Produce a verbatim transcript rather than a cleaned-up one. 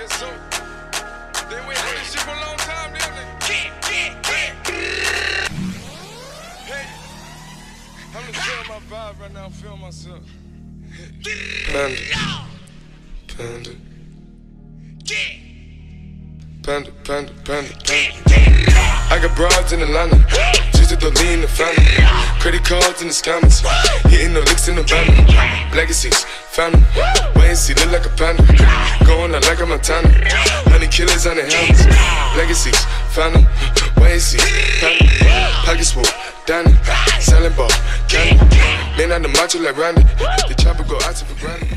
guess so. They wait on this shit for a long time, damn nigga. Hey, I'm just feeling my vibe right now, I'm feeling myself. Panda. Panda. Panda, panda, panda, panda. I got broads in Atlanta, just to lean the family. Credit cards in the scammers, hitting the licks in the van. Legacies, family, wait and see, look like a panda. Going out like a Montana, honey killers on the helmets. Legacies, family, wait and see, panda. Pockets full, Danny, selling ball, candy. Man on the macho like Randy, the chopper go out to for granted.